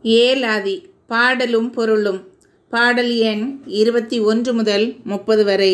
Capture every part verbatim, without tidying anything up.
ஏலாதி பாடலும் பொருளும். பாடல் எண் இருபத்தி ஒன்று முதல் முப்பது வரை.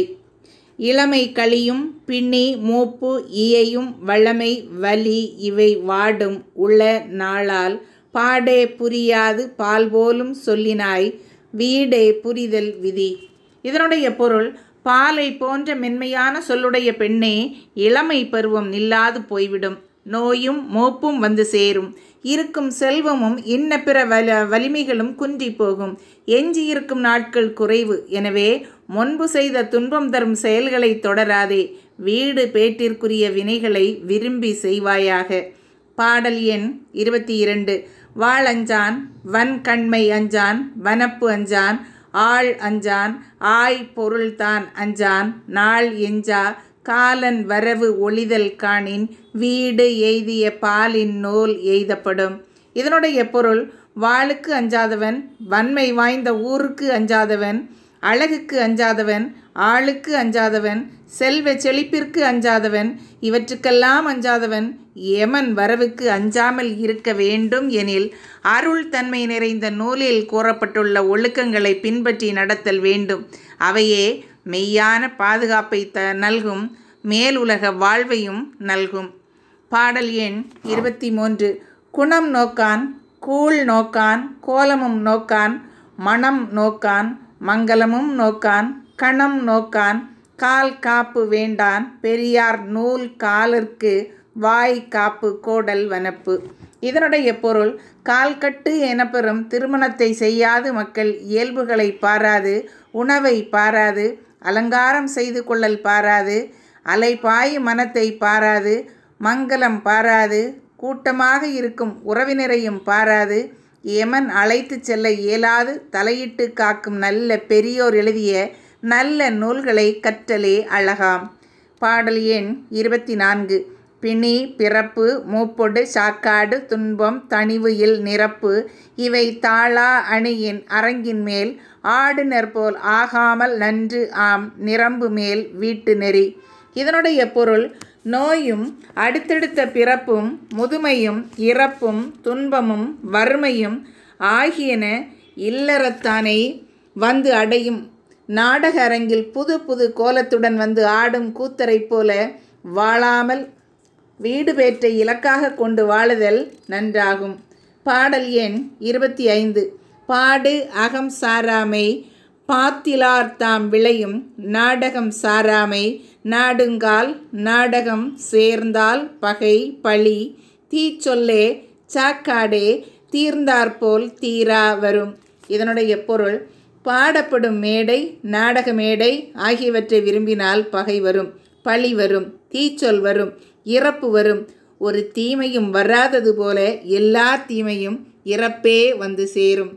இளமை கழியும் பின்னி மூப்பு இயையும் வளமை வலி இவை வாடும் உள நாளால் பாடே புரியாது பால் போலும் சொல்லினாய் வீடே புரிதல் விதி. இதனுடைய பொருள், பாலை போன்ற மென்மையான சொல்லுடைய பெண்ணே, இளமை பருவம் நில்லாது போய்விடும். நோயும் மூப்பும் வந்து சேரும். இருக்கும் செல்வமும் இன்ன பிற வல வலிமைகளும் குன்றி போகும். எஞ்சி இருக்கும் நாட்கள் குறைவு. எனவே முன்பு செய்த துன்பம் தரும் செயல்களை தொடராதே. வீடு பேட்டிற்குரிய வினைகளை விரும்பி செய்வாயாக. பாடல் எண் இருபத்தி இரண்டு. வாள் அஞ்சான் வன் கண்மை அஞ்சான் வனப்பு அஞ்சான் ஆள் அஞ்சான் ஆய் பொருள்தான் அஞ்சான் நாள் எஞ்சா காலன் வரவு ஒளிதல் காணின் வீடு எய்திய பாலின் நூல் எய்தப்படும். இதனுடைய பொருள், வாளுக்கு அஞ்சாதவன், வன்மை வாய்ந்த ஊருக்கு அஞ்சாதவன், அழகுக்கு அஞ்சாதவன், ஆளுக்கு அஞ்சாதவன், செல்வ செழிப்பிற்கு அஞ்சாதவன், இவற்றுக்கெல்லாம் அஞ்சாதவன் யமன் வரவுக்கு அஞ்சாமல் இருக்க வேண்டும் எனில் அருள் தன்மை நிறைந்த நூலில் கூறப்பட்டுள்ள ஒழுக்கங்களை பின்பற்றி நடத்தல் வேண்டும். அவையே மெய்யான பாதுகாப்பை த நல்கும், மேலுலக வாழ்வையும் நல்கும். பாடல் எண் இருபத்தி மூன்று. குணம் நோக்கான் கூழ் நோக்கான் கோலமும் நோக்கான் மணம் நோக்கான் மங்களமும் நோக்கான் கணம் நோக்கான் கால் காப்பு வேண்டான் பெரியார் நூல் காலர்க்கு வாய் காப்பு கோடல் வனப்பு. இதனுடைய பொருள், கால்கட்டு எனப்பெறும் திருமணத்தை செய்யாது மக்கள் இயல்புகளை பாராது, உணவை பாராது, அலங்காரம் செய்து கொள்ளல் பாராது, அலைபாய் மனத்தை பாராது, மங்களம் பாராது, கூட்டமாக இருக்கும் உறவினரையும் பாராது, யமன் அழைத்து செல்ல இயலாது தலையிட்டு காக்கும் நல்ல பெரியோர் எழுதிய நல்ல நூல்களை கற்றலே அழகாம். பாடல் எண் இருபத்தி நான்கு. பிணி பிறப்பு மூப்பொடு சாக்காடு துன்பம் தணிவு இல் நிரப்பு இவை தாளா அணியின் அரங்கின் மேல் ஆடுனர் போல் ஆகாமல் நன்று ஆம் நிரம்பு மேல் வீட்டு நெறி. இதனுடைய பொருள், நோயும் அடுத்தடுத்த பிறப்பும் முதுமையும் இறப்பும் துன்பமும் வறுமையும் ஆகியன இல்லறத்தானை வந்து அடையும் நாடக அரங்கில் புது புது கோலத்துடன் வந்து ஆடும் கூத்தரை போல வாழாமல் வீடு பேற்றை இலக்காக கொண்டு வாழுதல் நன்றாகும். பாடல் எண் இருபத்தி ஐந்து. பாடு அகம் சாராமை பாத்திலார் தாம் விளையும் நாடகம் சாராமை நாடுங்கால் நாடகம் சேர்ந்தால் பகை பழி தீச்சொல்லே சாக்காடே தீர்ந்தாற்போல் தீரா வரும். இதனுடைய பொருள், பாடப்படும் மேடை நாடக மேடை ஆகியவற்றை விரும்பினால் பகை வரும், பழி வரும், தீச்சொல் வரும், இறப்பு வரும். ஒரு தீமையும் வராதது போல எல்லா தீமையும் இறப்பே வந்து சேரும்.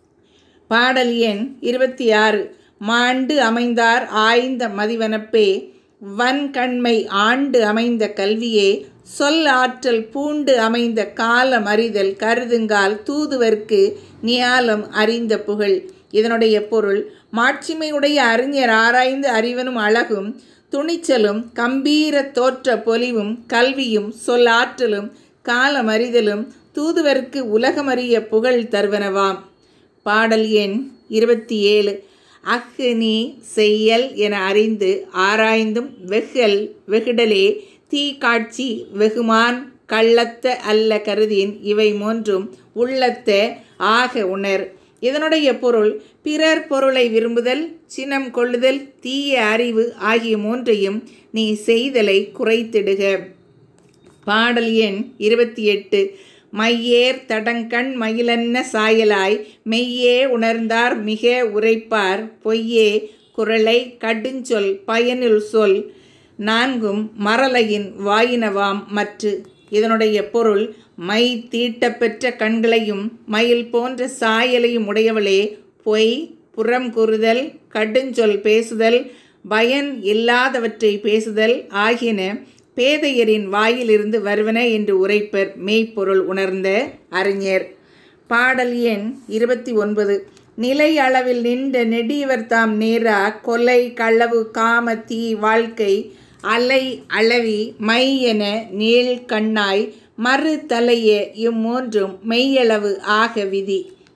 பாடல் எண் இருபத்தி ஆறு. மாண்டு அமைந்தார் ஆய்ந்த மதிவனப்பே வன்கண்மை ஆண்டு அமைந்த கல்வியே சொல் ஆற்றல் பூண்டு அமைந்த காலம் அறிதல் கருதுங்கால் தூதுவர்க்கு நியாலம் அறிந்த புகழ். இதனுடைய பொருள், மாட்சிமையுடைய அறிஞர் ஆராய்ந்து அறிவனும் அழகும் துணிச்சலும் கம்பீர தோற்ற பொலிவும் கல்வியும் சொல் ஆற்றலும் காலமறிதலும் தூதுவர்க்கு உலகமறிய புகழ் தருவனவாம். பாடல் எண் இருபத்தி ஏழு. அஃது நீ செய்யல் என அறிந்து ஆராய்ந்தும் வெகுல் வெகுடலே தீ காட்சி வெகுமான் கள்ளத்த அல்ல கருதின் இவை மூன்றும் உள்ளத்த ஆக உணர். இதனுடைய பொருள், பிறர் பொருளை விரும்புதல், சினம் கொள்ளுதல், தீய அறிவு ஆகிய மூன்றையும் நீ செய்தலை குறைத்திடுக. பாடல் எண் இருபத்தி எட்டு. மையேர் தடங்கண் மயிலன்ன சாயலாய் மெய்யே உணர்ந்தார் மிக உரைப்பார் பொய்யே குரலை கடுஞ்சொல் பயனுள் சொல் நான்கும் மரலையின் வாயினவாம் மற்று. இதனுடைய பொருள், மை தீட்டப்பெற்ற கண்களையும் மயில் போன்ற சாயலையும் உடையவளே, பொய் புறம் கூறுதல் கடுஞ்சொல் பேசுதல் பயன் இல்லாதவற்றை பேசுதல் ஆகியன பேதையரின் வாயிலிருந்து வருவன என்று உரைப்பர் மெய்ப்பொருள் உணர்ந்த அறிஞர். பாடல் எண் இருபத்தி ஒன்பது. நிலை அளவில் நின்ற நெடியவர் தாம் நேரா கொலை களவு காம தீ வாழ்க்கை அலை அளவி மை என நீள் கண்ணாய் மறு தலைய இம்மூன்றும் மெய்யளவு ஆக விதி.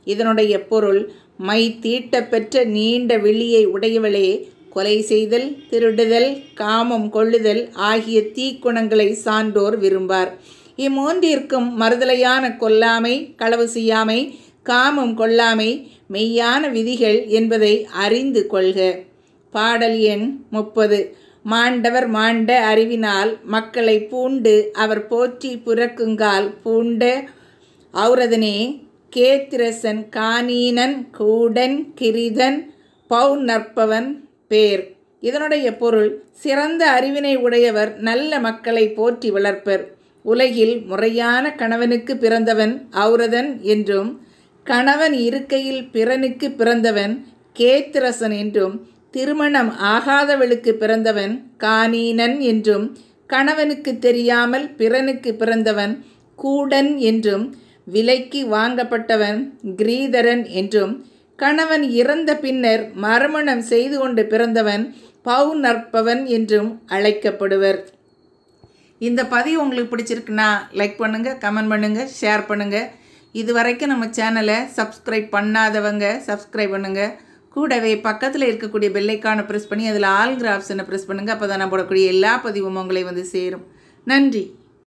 இதனுடைய பொருள் மை தீட்ட பெற்ற நீண்ட விழியை உடையவளே கொலை செய்தல், திருடுதல், காமம் கொள்ளுதல் ஆகிய தீக்குணங்களை சான்றோர் விரும்பார். இம்மூன்றிற்கும் மறுதலையான கொல்லாமை, களவு செய்யாமை, காமம் கொள்ளாமை மெய்யான விதிகள் என்பதை அறிந்து கொள்க. பாடல் எண் முப்பது. மாண்டவர் மாண்ட அறிவினால் மக்களை பூண்டு அவர் போற்றி புறக்குங்கால் பூண்ட ஔரதனே கேத்திரசன் காணீனன் கூடன் கிரிதன் பௌநற்பவன் பேர். இதனுடைய பொருள் சிறந்த அறிவினை உடையவர் நல்ல மக்களை போற்றி வளர்ப்பர். உலகில் முறையான கணவனுக்கு பிறந்தவன் ஔரதன் என்றும், கணவன் இருக்கையில் பிறனுக்கு பிறந்தவன் கேத்திரசன் என்றும், திருமணம் ஆகாதவளுக்கு பிறந்தவன் காணீனன் என்றும், கணவனுக்கு தெரியாமல் பிறனுக்கு பிறந்தவன் கூடன் என்றும், விலைக்கு வாங்கப்பட்டவன் கிரீதரன் என்றும், கணவன் இறந்த பின்னர் மறுமணம் செய்து கொண்டு பிறந்தவன் பௌநற்பவன் என்றும் அழைக்கப்படுவர். இந்த பதிவு உங்களுக்கு பிடிச்சிருக்குன்னா லைக் பண்ணுங்கள், கமெண்ட் பண்ணுங்கள், ஷேர் பண்ணுங்கள். இது வரைக்கும் நம்ம சேனலை சப்ஸ்கிரைப் பண்ணாதவங்க சப்ஸ்கிரைப் பண்ணுங்கள். கூடவே பக்கத்தில் இருக்கக்கூடிய பெல்லைக்கானை ப்ரெஸ் பண்ணி அதில் ஆல்கிற ஆப்ஷனை ப்ரெஸ் பண்ணுங்கள். அப்போ தான் நான் போடக்கூடிய எல்லா பதிவும் உங்களை வந்து சேரும். நன்றி.